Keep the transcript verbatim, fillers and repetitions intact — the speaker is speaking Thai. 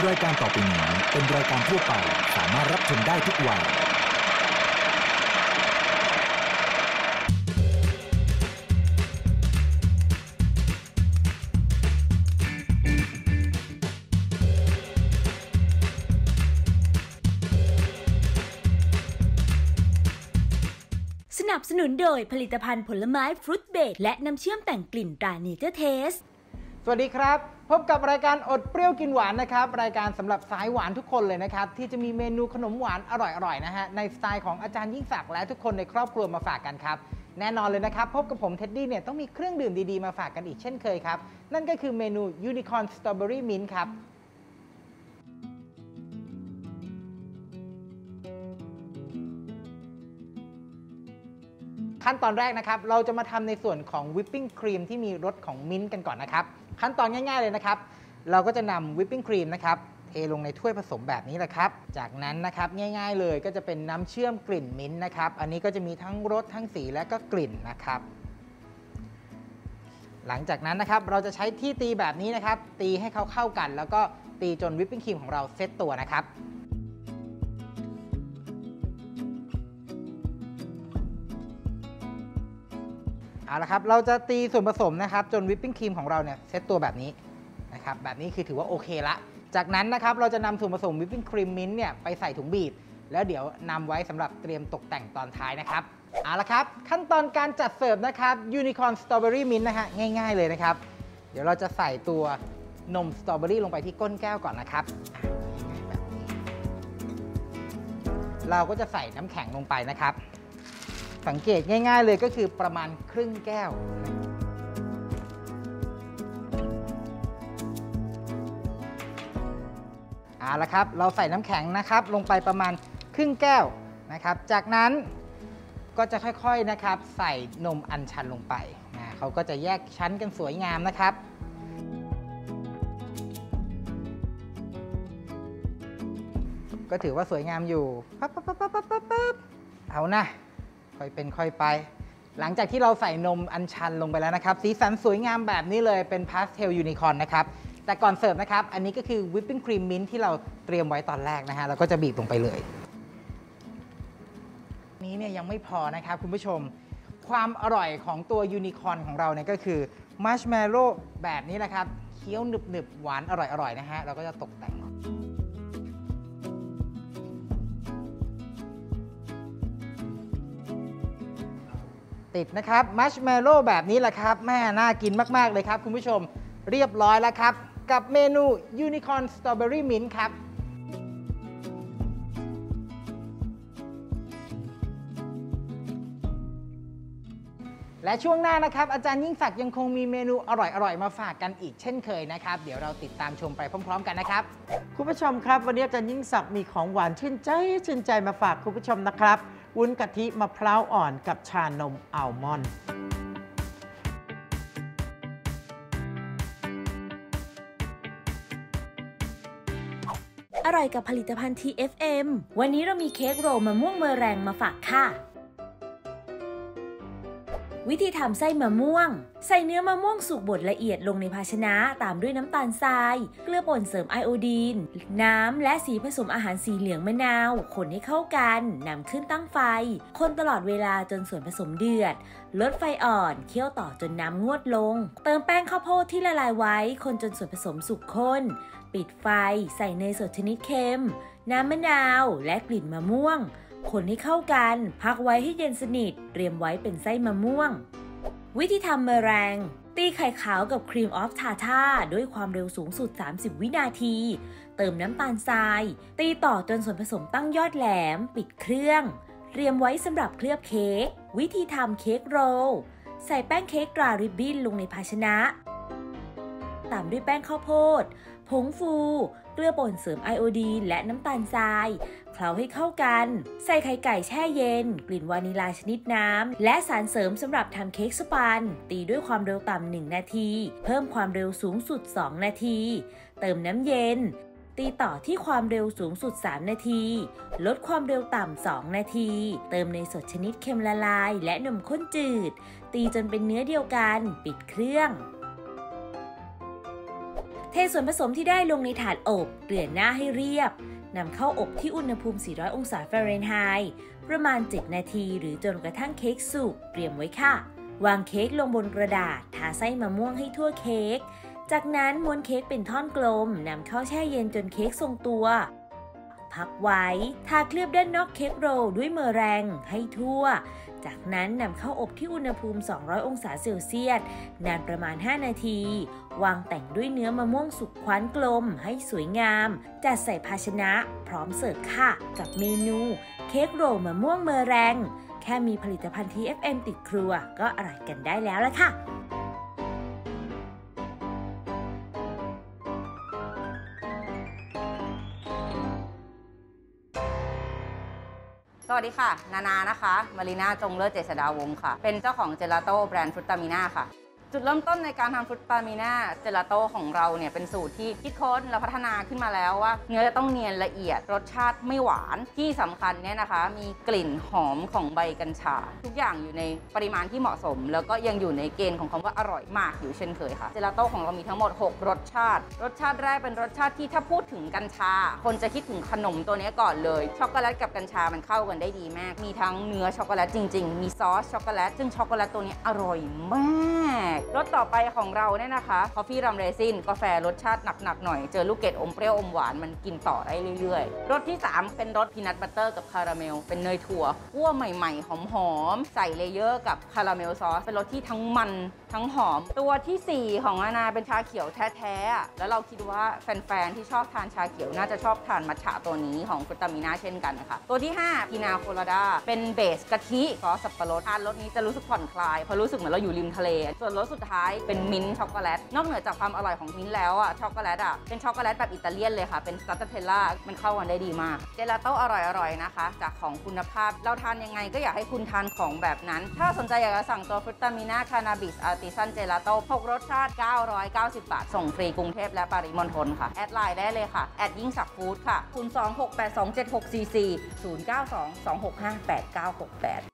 รายการต่อไปนี้เป็นรายการทั่วไปสามารถรับชมได้ทุกวัยสนับสนุนโดยผลิตภัณฑ์ผลไม้ฟรุตเบรดและน้ำเชื่อมแต่งกลิ่นตราเนเจอร์เทสสวัสดีครับพบกับรายการอดเปรี้ยวกินหวานนะครับรายการสำหรับสายหวานทุกคนเลยนะครับที่จะมีเมนูขนมหวานอร่อยๆนะฮะในสไตล์ของอาจารย์ยิ่งศักดิ์และทุกคนในครอบครัวมาฝากกันครับแน่นอนเลยนะครับพบกับผมเท็ดดี้เนี่ยต้องมีเครื่องดื่มดีๆมาฝากกันอีกเช่นเคยครับนั่นก็คือเมนูยูนิคอร์นสตรอเบอรี่มิ้นท์ครับขั้นตอนแรกนะครับเราจะมาทำในส่วนของวิปปิ้งครีมที่มีรสของมิ้นท์กันก่อนนะครับขั้นตอนง่ายๆเลยนะครับเราก็จะนำวิปปิ้งครีมนะครับเทลงในถ้วยผสมแบบนี้แหละครับจากนั้นนะครับง่ายๆเลยก็จะเป็นน้ำเชื่อมกลิ่นมิ้นท์นะครับอันนี้ก็จะมีทั้งรสทั้งสีและก็กลิ่นนะครับหลังจากนั้นนะครับเราจะใช้ที่ตีแบบนี้นะครับตีให้เขาเข้ากันแล้วก็ตีจนวิปปิ้งครีมของเราเซตตัวนะครับเอาละครับเราจะตีส่วนผสมนะครับจนวิปปิ้งครีมของเราเนี่ยเซตตัวแบบนี้นะครับแบบนี้คือถือว่าโอเคละจากนั้นนะครับเราจะนำส่วนผสมวิปปิ้งครีมมิ้นท์เนี่ยไปใส่ถุงบีบแล้วเดี๋ยวนำไว้สำหรับเตรียมตกแต่งตอนท้ายนะครับเอาละครับขั้นตอนการจัดเสิร์ฟนะครับยูนิคอร์นสตรอเบอรี่มิ้นท์นะฮะง่ายๆเลยนะครับเดี๋ยวเราจะใส่ตัวนมสตรอเบอรี่ลงไปที่ก้นแก้วก่อนนะครับแบบนี้เราก็จะใส่น้ำแข็งลงไปนะครับสังเกตง่ายๆเลยก็คือประมาณครึ่งแก้วเอาละครับเราใส่น้ำแข็งนะครับลงไปประมาณครึ่งแก้วนะครับจากนั้นก็จะค่อยๆนะครับใส่นมอัญชันลงไปนะเขาก็จะแยกชั้นกันสวยงามนะครับก็ถือว่าสวยงามอยู่ปั๊บปั๊บปั๊บปั๊บปั๊บปั๊บเอานะค่อยเป็นค่อยไปหลังจากที่เราใส่นมอัญชันลงไปแล้วนะครับสีสันสวยงามแบบนี้เลยเป็นพาสเทลยูนิคอร์นนะครับแต่ก่อนเสิร์ฟนะครับอันนี้ก็คือวิปปิ้งครีมมิ้นท์ที่เราเตรียมไว้ตอนแรกนะฮะเราก็จะบีบลงไปเลยนี้เนี่ยยังไม่พอนะครับคุณผู้ชมความอร่อยของตัวยูนิคอร์นของเราเนี่ยก็คือมัชเมลโล่แบบนี้นะครับเคี้ยวหนึบๆหวานอร่อยๆนะฮะเราก็จะตกแต่งติดนะครับมัชเมลโล่แบบนี้แหละครับแม่น่ากินมากๆเลยครับคุณผู้ชมเรียบร้อยแล้วครับกับเมนูยูนิคอร์นสตรอเบอรี่มิ้นท์ครับและช่วงหน้านะครับอาจารย์ยิ่งศักดิ์ยังคงมีเมนูอร่อยๆมาฝากกันอีกเช่นเคยนะครับเดี๋ยวเราติดตามชมไปพร้อมๆกันนะครับคุณผู้ชมครับวันนี้อาจารย์ยิ่งศักดิ์มีของหวานชื่นใจชื่นใจมาฝากคุณผู้ชมนะครับวุ้นกะทิมะพร้าวอ่อนกับชานมอัลมอนด์อร่อยกับผลิตภัณฑ์ ที เอฟ เอ็ม วันนี้เรามีเค้กโรลมะม่วงเมอแรงมาฝากค่ะวิธีทำไส้มะม่วงใส่เนื้อมะม่วงสุกบดละเอียดลงในภาชนะตามด้วยน้ำตาลทรายเกลือป่นเสริมไอโอดีนน้ำและสีผสมอาหารสีเหลืองมะนาวคนให้เข้ากันนำขึ้นตั้งไฟคนตลอดเวลาจนส่วนผสมเดือดลดไฟอ่อนเคี่ยวต่อจนน้ำงวดลงเติมแป้งข้าวโพดที่ละลายไว้คนจนส่วนผสมสุกข้นปิดไฟใส่เนยสดชนิดเค็มน้ำมะนาวและกลิ่นมะม่วงคนให้เข้ากันพักไว้ให้เย็นสนิทเตรียมไว้เป็นไส้มะม่วงวิธีทำเมอแรงตีไข่ขาวกับครีมออฟทาท่าด้วยความเร็วสูงสุดสามสิบวินาทีเติมน้ำตาลทรายตีต่อจนส่วนผสมตั้งยอดแหลมปิดเครื่องเตรียมไว้สำหรับเคลือบเค้กวิธีทำเค้กโรลใส่แป้งเค้กตราริบบิ้นลงในภาชนะตามด้วยแป้งข้าวโพดผงฟูเกลือป่นเสริมไอโอดีนและน้ำตาลทรายเคล้าให้เข้ากันใส่ไข่ไก่แช่เย็นกลิ่นวานิลาชนิดน้ำและสารเสริมสำหรับทำเค้กสปันตีด้วยความเร็วต่ำหนึ่งนาทีเพิ่มความเร็วสูงสุดสองนาทีเติมน้ำเย็นตีต่อที่ความเร็วสูงสุดสามนาทีลดความเร็วต่ำสองนาทีเติมเนยสดชนิดเค็มละลายและนมข้นจืดตีจนเป็นเนื้อเดียวกันปิดเครื่องเทส่วนผสมที่ได้ลงในถาดอบเกลี่ยหน้าให้เรียบนำเข้าอบที่อุณหภูมิ สี่ร้อย องศาฟาเรนไฮต์ประมาณ เจ็ด นาทีหรือจนกระทั่งเค้กสุกเตรียมไว้ค่ะวางเค้กลงบนกระดาษทาไส้มะม่วงให้ทั่วเค้กจากนั้นม้วนเค้กเป็นท่อนกลมนำเข้าแช่เย็นจนเค้กทรงตัวพักไว้ทาเคลือบด้านนอกเค้กโรลด้วยเมอแรงให้ทั่วจากนั้นนำเข้าอบที่อุณหภูมิ สองร้อย องศาเซลเซียสนานประมาณ ห้า นาทีวางแต่งด้วยเนื้อมะม่วงสุกคว้านกลมให้สวยงามจัดใส่ภาชนะพร้อมเสิร์ฟค่ะกับเมนูเค้กโรลมะม่วงเมอแรงแค่มีผลิตภัณฑ์ ที เอฟ เอ็ม ติดครัวก็อร่อยกันได้แล้วละค่ะสวัสดีค่ะนานานะคะมารีนาจงเลิศเจษฎาวงศ์ค่ะเป็นเจ้าของเจลาโต้แบรนด์ฟรุตตามิน่าค่ะจุดเริ่มต้นในการทำฟรุตตามิน่าเจลาโต้ของเราเนี่ยเป็นสูตรที่คิดค้นและพัฒนาขึ้นมาแล้วว่าเนื้อจะต้องเนียนละเอียดรสชาติไม่หวานที่สำคัญเนี่ยนะคะมีกลิ่นหอมของใบกัญชาทุกอย่างอยู่ในปริมาณที่เหมาะสมแล้วก็ยังอยู่ในเกณฑ์ของคำว่าอร่อยมากอยู่เช่นเคยค่ะเจลาโต้ของเรามีทั้งหมดหกรสชาติรสชาติแรกเป็นรสชาติที่ถ้าพูดถึงกัญชาคนจะคิดถึงขนมตัวนี้ก่อนเลยช็อกโกแลตกับกัญชามันเข้ากันได้ดีมากมีทั้งเนื้อช็อกโกแลตจริงๆมีซอสช็อกโกแลตซึ่งช็อกโกแลตตัวนี้อร่อยมากรสต่อไปของเราเนี่ยนะคะคอฟฟี่รัมเรซินกาแฟรสชาติหนักๆหน่อยเจอลูกเกดอมเปรี้ยวอมหวานมันกินต่อได้เรื่อยๆรสที่สามเป็นรสพีนัทบัตเตอร์กับคาราเมลเป็นเนยถั่วคั่วใหม่ๆหอมๆใส่เลเยอร์กับคาราเมลซอสเป็นรสที่ทั้งมันทั้งหอมตัวที่สี่ของอาณาเป็นชาเขียวแท้ๆแล้วเราคิดว่าแฟนๆที่ชอบทานชาเขียวน่าจะชอบทานมัทฉะตัวนี้ของฟรุตตามิน่าเช่นกันนะคะตัวที่ห้าพีนาโคลาดาเป็นเบสกะทิซอสสับปะรดทานรสนี้จะรู้สึกผ่อนคลายเพราะรู้สึกเหมือนเราอยู่ริมทะเลส่วนรสสุดท้ายเป็นมิ้นท์ช็อกโกแลตนอกเหนือจากความอร่อยของมิ้นท์แล้วอ่ะช็อกโกแลตอ่ะเป็นช็อกโกแลตแบบอิตาเลียนเลยค่ะเป็นสตรัตเทลล่ามันเข้ากันได้ดีมากเจลาโต้อร่อยๆนะคะจากของคุณภาพเราทานยังไงก็อยากให้คุณทานของแบบนั้นถ้าสนใจอยากจะสั่งตัวฟรุตตามิน่าคานาบิสอาร์ติซันเจลาโต้หกรสชาติเก้าร้อยเก้าสิบบาทส่งฟรีกรุงเทพและปริมณฑลค่ะแอดไลน์ได้เลยค่ะแอดยิ่งศักดิ์ฟู้ดค่ะศูนย์ สอง หก แปด สอง เจ็ด หก สี่ สี่ ศูนย์ เก้า สอง สอง หก ห้า แปด เก้า หก แปด